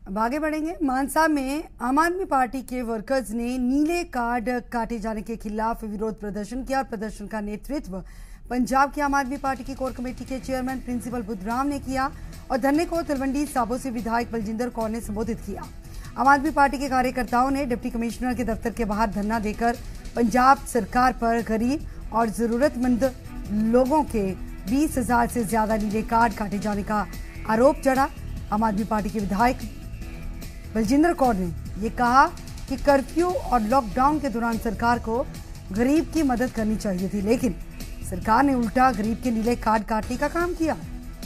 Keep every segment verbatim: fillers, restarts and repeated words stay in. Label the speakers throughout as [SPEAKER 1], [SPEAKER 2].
[SPEAKER 1] अब आगे बढ़ेंगे। मानसा में आम आदमी पार्टी के वर्कर्स ने नीले कार्ड काटे जाने के खिलाफ विरोध प्रदर्शन किया और प्रदर्शन का नेतृत्व पंजाब की आम आदमी पार्टी की कोर कमेटी के चेयरमैन प्रिंसिपल बुद्धराम ने किया और धरने को तलवंडी साबो से विधायक बलजिंदर कौर ने संबोधित किया। आम आदमी पार्टी के कार्यकर्ताओं ने डिप्टी कमिश्नर के दफ्तर के बाहर धरना देकर पंजाब सरकार पर गरीब और जरूरतमंद लोगों के बीस हजार से ज्यादा नीले कार्ड काटे जाने का आरोप जड़ा। आम आदमी पार्टी के विधायक बलजिंदर कौर ने ये कहा कि कर्फ्यू और लॉकडाउन के दौरान सरकार को गरीब की मदद करनी चाहिए थी, लेकिन सरकार ने उल्टा गरीब के नीले कार्ड काटने का काम किया।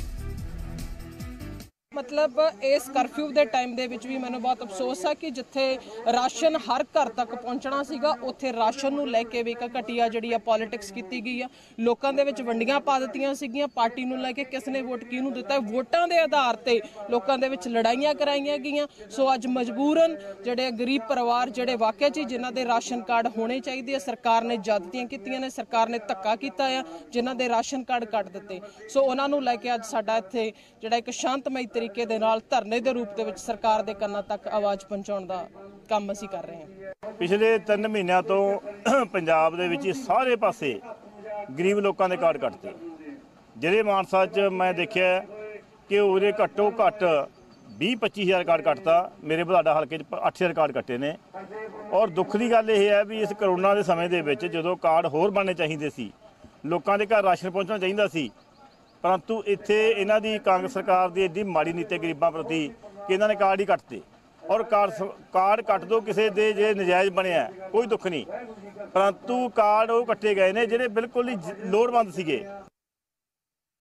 [SPEAKER 2] मतलब इस कर्फ्यू के टाइम दे विच भी मैंने बहुत अफसोस है कि जिथे राशन हर घर तक पहुंचना सीगा उत्थे राशन नूं लैके भी एक घटिया जिहड़ी पॉलिटिक्स की गई है। लोगों के विच वंडियां पा दित्तियां सीगियां, पार्टी नूं लैके किसने वोट किहनूं दित्ता, वोटां दे आधार ते लोगों के विच लड़ाइयां कराइयां गईयां। सो अज मजबूरन जिहड़े गरीब परिवार जिहड़े वाकई च जिन्हां दे राशन कार्ड होने चाहिए, सरकार ने जादतियां कीतियां ने, सरकार ने धक्का कीता है, जिन्हां दे राशन कार्ड कट दित्ते। सो उहनां नूं लैके अज साडा इत्थे जिहड़ा एक शांतमई तरीके दे नाल धरने दे रूप दे विच सरकार दे कन्नां तक आवाज़ पहुंचाउण दा काम असीं कर रहे हैं।
[SPEAKER 3] पिछले तीन महीनों तो पंजाब दे विच सारे पासे गरीब लोगों के कार्ड कटते। जिले मानसा च मैं देखिया कि उहदे घट्टो घट्ट बीस पच्ची हज़ार कार्ड कटता। मेरे बधाड़ा हल्के च अठ हज़ार कार्ड कट्टे ने। और दुख की गल यह है भी इस करोना के समय दे विच जदों कार्ड होर बनने चाहिए सी, लोगों के घर राशन पहुंचना चाहिए सी, परंतु इत्थे इन्हां दी कांग्रेस सरकार की एडी माड़ी नीति गरीबां प्रति कि इन्हां ने कार्ड ही कटते। और कार्ड कार्ड कट दो किसी दे जे नजायज़ बनिया कोई दुख नहीं, परंतु कार्ड वो कट्टे गए ने जिहड़े बिल्कुल ही लोड़वंद सीगे।